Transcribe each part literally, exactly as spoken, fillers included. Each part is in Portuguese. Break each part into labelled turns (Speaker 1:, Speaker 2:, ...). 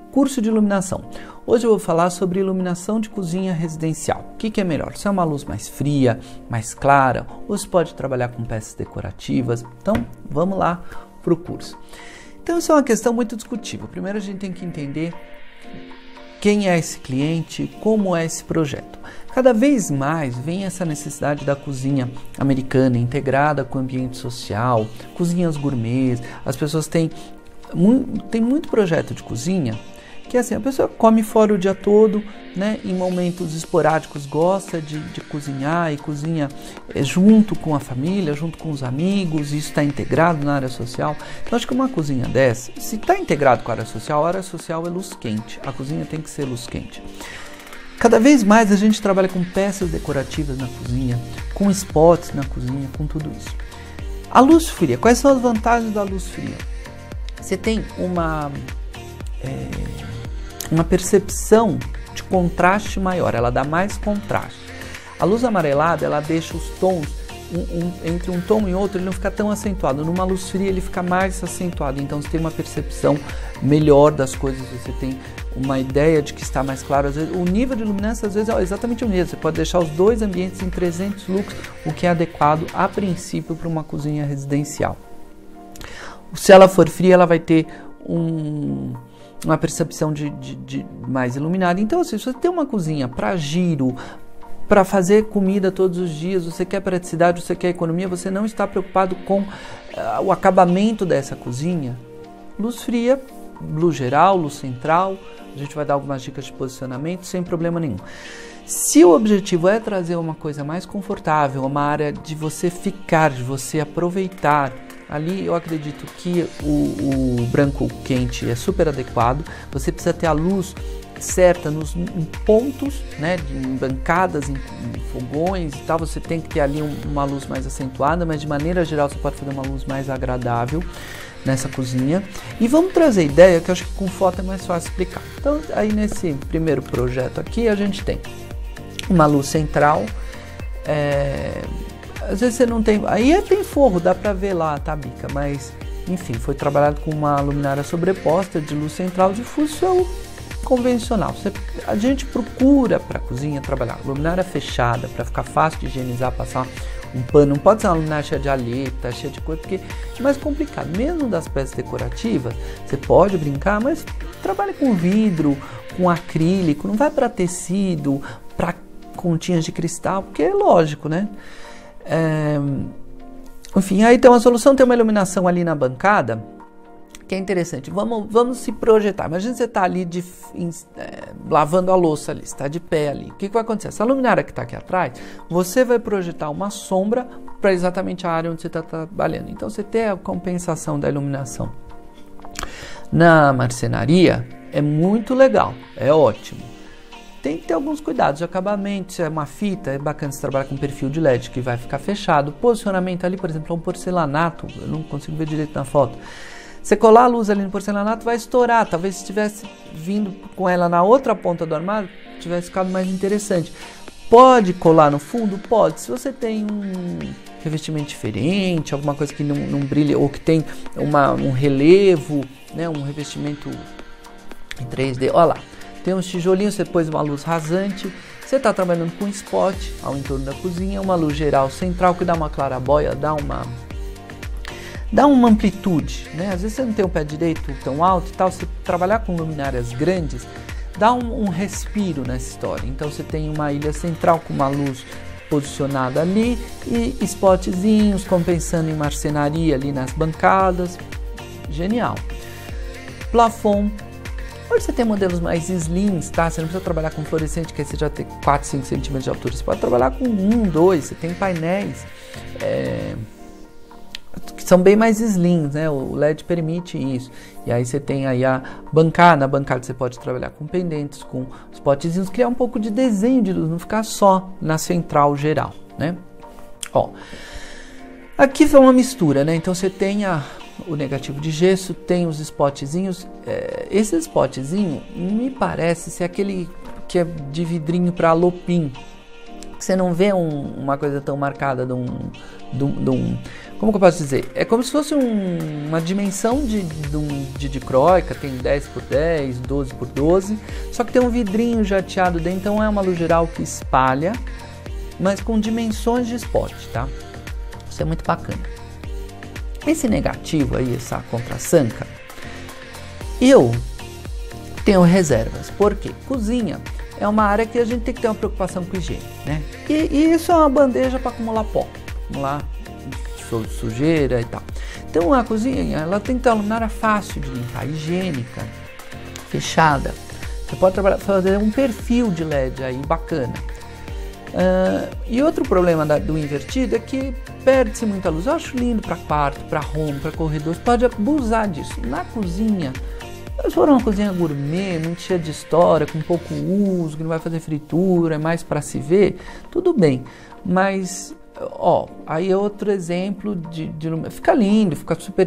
Speaker 1: Curso de iluminação. Hoje eu vou falar sobre iluminação de cozinha residencial. O que, que é melhor? Se é uma luz mais fria, mais clara, ou se pode trabalhar com peças decorativas. Então, vamos lá para o curso. Então, isso é uma questão muito discutível. Primeiro a gente tem que entender quem é esse cliente, como é esse projeto. Cada vez mais vem essa necessidade da cozinha americana integrada com o ambiente social, cozinhas gourmets. As pessoas têm, tem muito projeto de cozinha que assim, a pessoa come fora o dia todo, né? Em momentos esporádicos gosta de, de cozinhar e cozinha é, junto com a família, junto com os amigos, isso está integrado na área social. Então acho que uma cozinha dessa, se está integrado com a área social, a área social é luz quente, a cozinha tem que ser luz quente. Cada vez mais a gente trabalha com peças decorativas na cozinha, com spots na cozinha, com tudo isso. A luz fria, quais são as vantagens da luz fria? Você tem uma... É, uma percepção de contraste maior, ela dá mais contraste. A luz amarelada, ela deixa os tons, um, um, entre um tom e outro, ele não fica tão acentuado. Numa luz fria, ele fica mais acentuado, então você tem uma percepção melhor das coisas, você tem uma ideia de que está mais claro. Às vezes, o nível de luminância, às vezes, é exatamente o mesmo. Você pode deixar os dois ambientes em trezentos lux, o que é adequado, a princípio, para uma cozinha residencial. Se ela for fria, ela vai ter um... uma percepção de, de, de mais iluminada. Então, assim, se você tem uma cozinha para giro, para fazer comida todos os dias, você quer praticidade, você quer economia, você não está preocupado com uh, o acabamento dessa cozinha, luz fria, luz geral, luz central, a gente vai dar algumas dicas de posicionamento sem problema nenhum. Se o objetivo é trazer uma coisa mais confortável, uma área de você ficar, de você aproveitar, ali eu acredito que o, o branco quente é super adequado. Você precisa ter a luz certa nos em pontos, né, de, em bancadas, em, em fogões e tal. Você tem que ter ali um, uma luz mais acentuada, mas de maneira geral você pode fazer uma luz mais agradável nessa cozinha. E vamos trazer ideia que eu acho que com foto é mais fácil explicar. Então aí nesse primeiro projeto aqui a gente tem uma luz central. É, Às vezes você não tem... Aí é tem forro, dá pra ver lá, tá, bica? Mas, enfim, foi trabalhado com uma luminária sobreposta de luz central de função convencional. Você, a gente procura pra cozinha trabalhar luminária fechada, pra ficar fácil de higienizar, passar um pano. Não pode ser uma luminária cheia de aleta, cheia de coisa, porque é mais complicado. Mesmo das peças decorativas, você pode brincar, mas trabalha com vidro, com acrílico, não vai pra tecido, pra continhas de cristal, porque é lógico, né? É, enfim, aí tem uma solução, tem uma iluminação ali na bancada que é interessante. Vamos, vamos se projetar. Imagina você está ali de, em, é, lavando a louça ali, está de pé ali. O que, que vai acontecer? Essa luminária que está aqui atrás, você vai projetar uma sombra para exatamente a área onde você está trabalhando. Então você tem a compensação da iluminação na marcenaria, é muito legal, é ótimo. Tem que ter alguns cuidados de acabamento. Se é uma fita, é bacana você trabalhar com perfil de L E D que vai ficar fechado. Posicionamento ali, por exemplo, é um porcelanato, eu não consigo ver direito na foto. Você colar a luz ali no porcelanato vai estourar. Talvez se tivesse vindo com ela na outra ponta do armário, tivesse ficado mais interessante. Pode colar no fundo? Pode. Se você tem um revestimento diferente, alguma coisa que não, não brilha, ou que tem uma, um relevo, né, um revestimento em três D, olha lá. Tem uns tijolinhos, você pôs uma luz rasante, você está trabalhando com spot ao entorno da cozinha, uma luz geral central que dá uma clarabóia, dá uma, dá uma amplitude, né? Às vezes você não tem o pé direito tão alto e tal, você trabalhar com luminárias grandes, dá um, um respiro nessa história. Então você tem uma ilha central com uma luz posicionada ali e spotzinhos compensando em marcenaria ali nas bancadas, genial. Plafond. Hoje você tem modelos mais slims, tá? Você não precisa trabalhar com fluorescente, que aí você já tem quatro, cinco centímetros de altura. Você pode trabalhar com um, dois, você tem painéis é, que são bem mais slims, né? O L E D permite isso. E aí você tem aí a bancada, na bancada você pode trabalhar com pendentes, com spotzinhos, criar um pouco de desenho de luz, não ficar só na central geral, né? Ó, aqui foi uma mistura, né? Então você tem a... o negativo de gesso, tem os spotzinhos. É, esse spotzinho me parece ser aquele que é de vidrinho para alopim, que você não vê um, uma coisa tão marcada de um, de um, de um como que eu posso dizer? É como se fosse um, uma dimensão de, de, um, de dicróica, tem dez por dez, doze por doze, só que tem um vidrinho jateado dentro, então é uma luz geral que espalha, mas com dimensões de spot, tá? Isso é muito bacana. Esse negativo aí, essa contra-sanca, eu tenho reservas, porque cozinha é uma área que a gente tem que ter uma preocupação com higiene, né? E, e isso é uma bandeja para acumular pó, acumular sujeira e tal. Então a cozinha, ela tem que ter uma luminária fácil de limpar, higiênica, fechada. Você pode trabalhar, fazer um perfil de L E D aí bacana. Uh, e outro problema da, do invertido é que perde-se muita luz. Eu acho lindo para quarto, para home, para corredor, você pode abusar disso. Na cozinha, se for uma cozinha gourmet, muito cheia de história, com pouco uso, que não vai fazer fritura, é mais para se ver, tudo bem. Mas, ó, aí é outro exemplo de, de... Fica lindo, fica super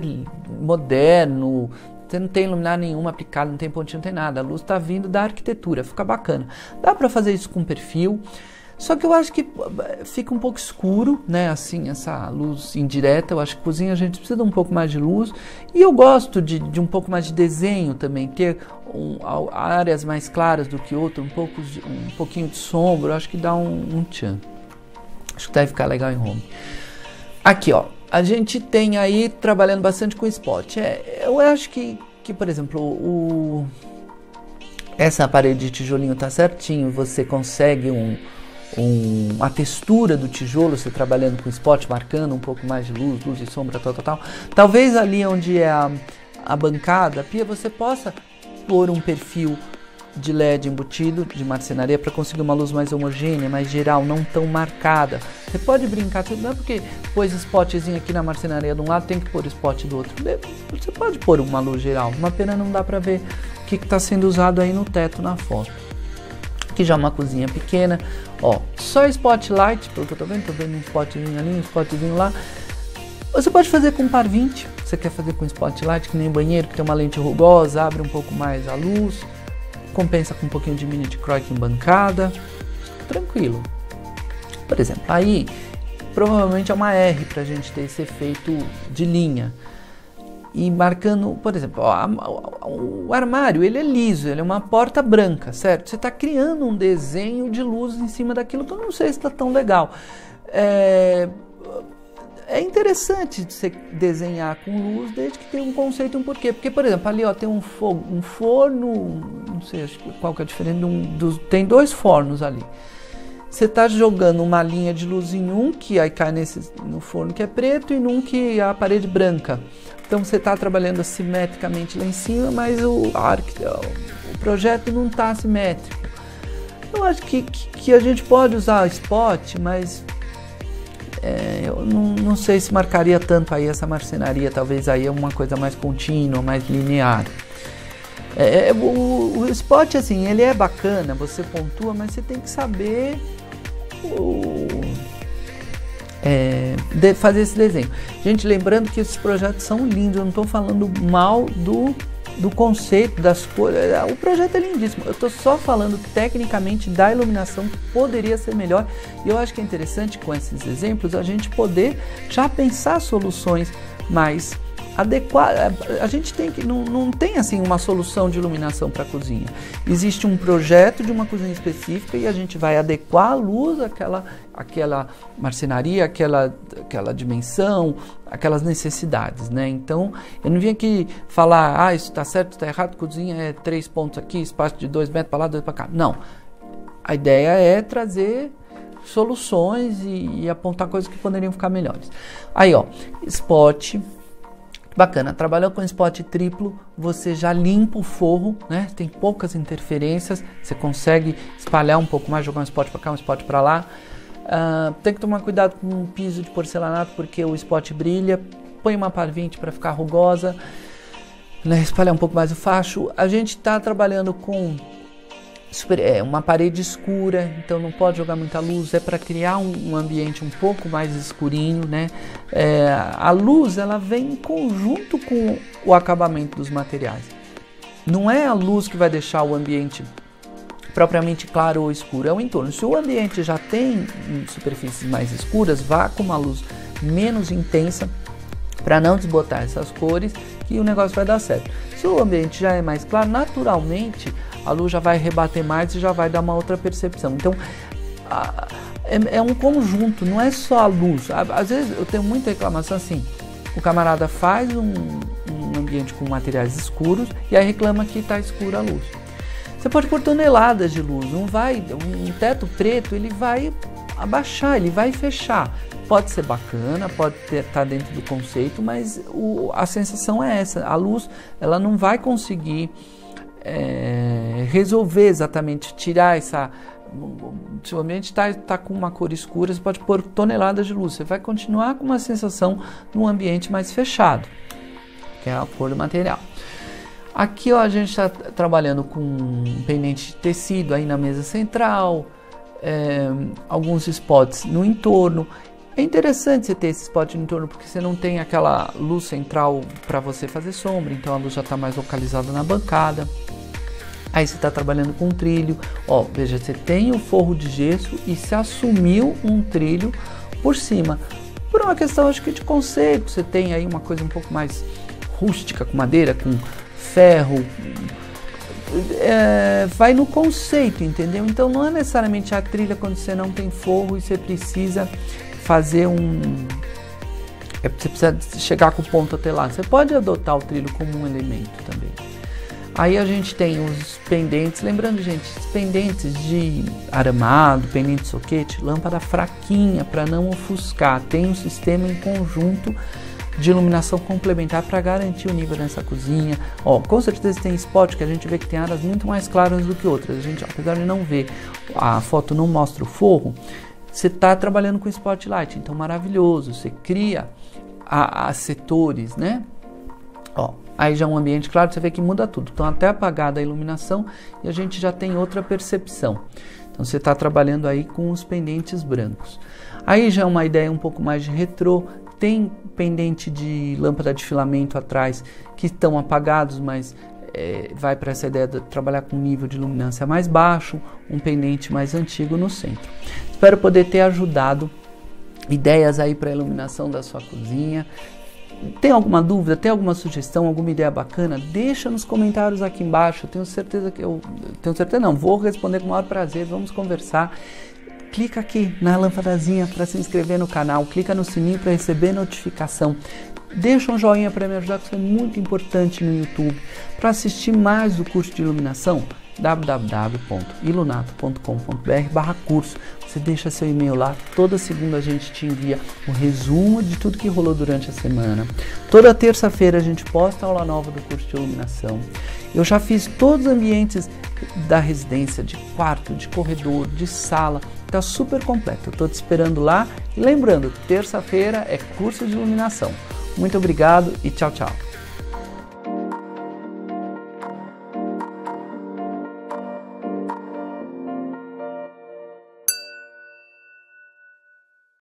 Speaker 1: moderno, você não tem luminária nenhuma aplicada, não tem pontinho, não tem nada. A luz está vindo da arquitetura, fica bacana. Dá para fazer isso com perfil. Só que eu acho que fica um pouco escuro, né, assim, essa luz indireta. Eu acho que cozinha a gente precisa de um pouco mais de luz. E eu gosto de, de um pouco mais de desenho também, ter um, áreas mais claras do que outras, um, pouco de, um pouquinho de sombra, eu acho que dá um, um tchan. Acho que deve ficar legal em home. Aqui, ó, a gente tem aí trabalhando bastante com spot. É, eu acho que, que por exemplo, o, essa parede de tijolinho tá certinho, você consegue um... Um, a textura do tijolo, você trabalhando com spot, marcando um pouco mais de luz, luz e sombra, tal, tal, tal. Talvez ali onde é a, a bancada, a pia, você possa pôr um perfil de L E D embutido, de marcenaria, para conseguir uma luz mais homogênea, mais geral, não tão marcada. Você pode brincar, não é porque pôs spotzinho aqui na marcenaria de um lado, tem que pôr spot do outro. Você pode pôr uma luz geral, uma pena não dá para ver o que está sendo usado aí no teto na foto. Aqui já é uma cozinha pequena, ó, só spotlight, pelo que eu tô vendo, tô vendo um spotzinho ali, um spotzinho lá. Você pode fazer com par vinte, você quer fazer com spotlight, que nem banheiro, que tem uma lente rugosa, abre um pouco mais a luz, compensa com um pouquinho de mini dicróica em bancada, tranquilo. Por exemplo, aí provavelmente é uma R pra gente ter esse efeito de linha. E marcando, por exemplo, ó, o armário, ele é liso, ele é uma porta branca, certo? Você está criando um desenho de luz em cima daquilo que eu não sei se está tão legal. É, é interessante você desenhar com luz desde que tenha um conceito e um porquê. Porque, por exemplo, ali ó, tem um, fogo, um forno, não sei acho que qual que é a diferença, de um, dos, tem dois fornos ali. Você está jogando uma linha de luz em um, que aí cai nesse, no forno que é preto, e num que é a parede branca. Então você está trabalhando assimetricamente lá em cima, mas o, a, o projeto não está assimétrico. Eu acho que, que, que a gente pode usar spot, mas é, eu não, não sei se marcaria tanto aí essa marcenaria. Talvez aí é uma coisa mais contínua, mais linear. É, o, o spot, assim, ele é bacana, você pontua, mas você tem que saber o, é, de fazer esse desenho. Gente, lembrando que esses projetos são lindos, eu não estou falando mal do, do conceito, das cores, o projeto é lindíssimo, eu estou só falando tecnicamente da iluminação que poderia ser melhor, e eu acho que é interessante com esses exemplos a gente poder já pensar soluções mais adequada. A gente tem que não, não tem assim uma solução de iluminação para a cozinha. Existe um projeto de uma cozinha específica e a gente vai adequar a luz àquela, àquela marcenaria, àquela, àquela dimensão, aquelas necessidades, né? Então, eu não vim aqui falar, ah, isso está certo, está errado, cozinha é três pontos aqui, espaço de dois metros para lá, dois para cá. Não. A ideia é trazer soluções e, e apontar coisas que poderiam ficar melhores. Aí, ó, spot. Bacana, trabalhando com spot triplo, você já limpa o forro, né? Tem poucas interferências, você consegue espalhar um pouco mais, jogar um spot para cá, um spot para lá. Uh, tem que tomar cuidado com um piso de porcelanato, porque o spot brilha. Põe uma par vinte para ficar rugosa, né? Espalhar um pouco mais o facho. A gente está trabalhando com super, é, uma parede escura, então não pode jogar muita luz, é para criar um, um ambiente um pouco mais escurinho, né? É, a luz, ela vem em conjunto com o acabamento dos materiais. Não é a luz que vai deixar o ambiente propriamente claro ou escuro, é o entorno. Se o ambiente já tem superfícies mais escuras, vá com uma luz menos intensa para não desbotar essas cores, que o negócio vai dar certo. Se o ambiente já é mais claro, naturalmente a luz já vai rebater mais e já vai dar uma outra percepção. Então, a, é, é um conjunto, não é só a luz. Às vezes eu tenho muita reclamação assim, o camarada faz um, um ambiente com materiais escuros e aí reclama que está escura a luz. Você pode pôr toneladas de luz, não vai, um teto preto ele vai abaixar, ele vai fechar. Pode ser bacana, pode estar tá dentro do conceito, mas o, a sensação é essa, a luz ela não vai conseguir é, resolver exatamente, tirar essa... Se o ambiente está tá com uma cor escura, você pode pôr toneladas de luz, você vai continuar com uma sensação num ambiente mais fechado, que é a cor do material. Aqui ó, a gente está trabalhando com um pendente de tecido aí na mesa central, é, alguns spots no entorno. É interessante você ter esse spot no entorno porque você não tem aquela luz central para você fazer sombra, então a luz já está mais localizada na bancada. Aí você está trabalhando com um trilho, ó, veja, você tem o forro de gesso e se assumiu um trilho por cima. Por uma questão, acho que de conceito, você tem aí uma coisa um pouco mais rústica, com madeira, com ferro, é, vai no conceito, entendeu? Então não é necessariamente a trilha quando você não tem forro e você precisa fazer um... É, você precisa chegar com o ponto até lá. Você pode adotar o trilho como um elemento também. Aí a gente tem os pendentes, lembrando gente, os pendentes de aramado, pendente de soquete, lâmpada fraquinha para não ofuscar, tem um sistema em conjunto de iluminação complementar para garantir o nível nessa cozinha. Ó, com certeza tem spot que a gente vê que tem áreas muito mais claras do que outras. A gente, apesar de não ver, a foto não mostra o forro, você está trabalhando com spotlight, então maravilhoso. Você cria a, a setores, né? Ó, aí já é um ambiente claro, você vê que muda tudo. Então até apagada a iluminação e a gente já tem outra percepção. Então você está trabalhando aí com os pendentes brancos. Aí já é uma ideia um pouco mais de retrô. Tem pendente de lâmpada de filamento atrás que estão apagados, mas é, vai para essa ideia de trabalhar com um nível de luminância mais baixo, um pendente mais antigo no centro. Espero poder ter ajudado, ideias aí para a iluminação da sua cozinha. Tem alguma dúvida, tem alguma sugestão, alguma ideia bacana? Deixa nos comentários aqui embaixo, eu tenho certeza que eu... Tenho certeza não, vou responder com o maior prazer, vamos conversar. Clica aqui na lâmpadazinha para se inscrever no canal, clica no sininho para receber notificação. Deixa um joinha para me ajudar, que isso é muito importante no YouTube. Para assistir mais do curso de iluminação, w w w ponto ilunato ponto com ponto b r barra curso. Você deixa seu e-mail lá, toda segunda a gente te envia um resumo de tudo que rolou durante a semana. Toda terça-feira a gente posta a aula nova do curso de iluminação. Eu já fiz todos os ambientes da residência, de quarto, de corredor, de sala, tá super completo. Eu tô te esperando lá e lembrando, terça-feira é curso de iluminação. Muito obrigado e tchau, tchau.